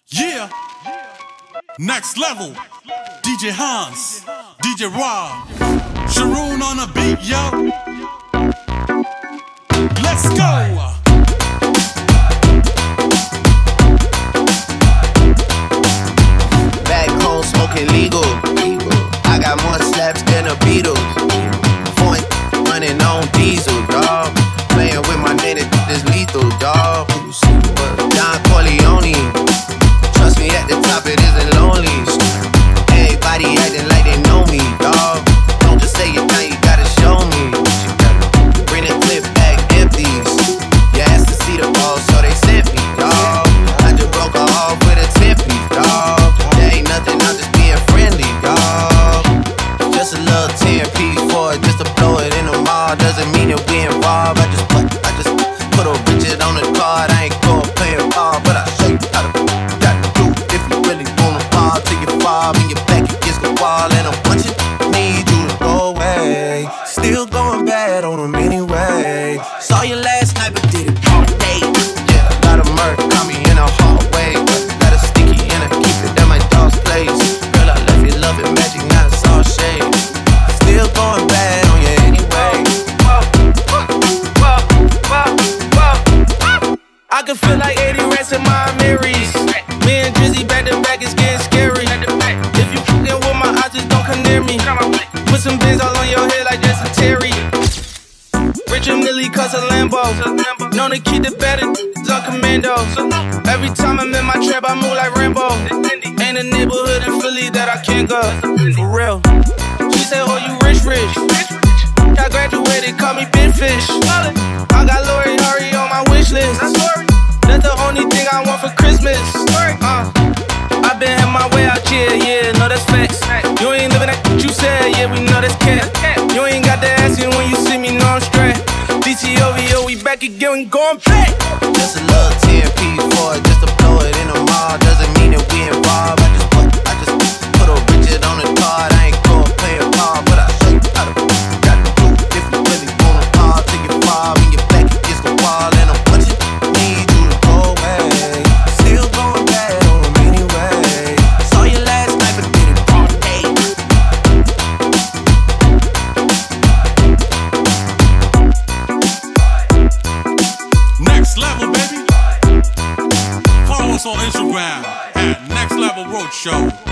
Yeah, next level. DJ Hans, DJ Rob, Sharoon on the beat, yo. Let's go. Back home smoking legal. I got more slaps than the Beatles. Point running on diesel, dawg. Playing with my nigga, this lethal, dawg. Don Corleone. Trust me, at the top it isn't lonely. Everybody acting like they know me, dawg. Don't just say it now, you gotta show me. Bring the clip back empties. You asked to see the ball, so they sent me, dawg. I just broke her off with a 10-piece, dawg. There ain't nothing, I'm just being friendly, dawg. Just a little 10-piece for it, just to blow it in the mall. Doesn't mean that we involved. I just put a Richard on the card. I ain't going playing ball, but I'll show you how to do if you really wanna fall till you fall and your back against the wall. And a bunch of need you to go away. Still going bad on them anyway. Saw you last night, but did it all day. Yeah, a lot of murder caught me in a hallway, but got a sticky and I keep it at my dog's place. Girl, I left you loving magic, now it's all shade. Still going bad on you anyway. I can feel like 80 rats in my Marys. Me and Drizzy back to back, it's getting scary. If you fucking with my eyes, just don't come near me. Put some bins all on your head like Jason Terry. Richard Millie cause a Lambo. Known to keep the better on commando. Every time I'm in my trap, I move like Rambo. Ain't a neighborhood in Philly that I can't go. For real. She said, oh, you rich. I graduated, call me Big Fish. I got Lori Hurry on my wish list. That's the only thing I want for Christmas. I been had my way out here, yeah, no, that's facts. You ain't living that what you said, yeah, we know that's cat. You ain't got to ask me when you see me, know I'm straight. DTOVO, we back again, we going back. Just a little 10-piece for it, just to blow it in the mall. Doesn't mean that we involved. I just put a Richard on the card. I ain't going playing ball, but I'll show you how to do if you really wanna fall till you fall and your back against the wall. And a bunch of need you to go away. Still going bad on them anyway. Saw you last night, but did it all day. Next level, baby. Follow us on Instagram at Next Level Roadshow.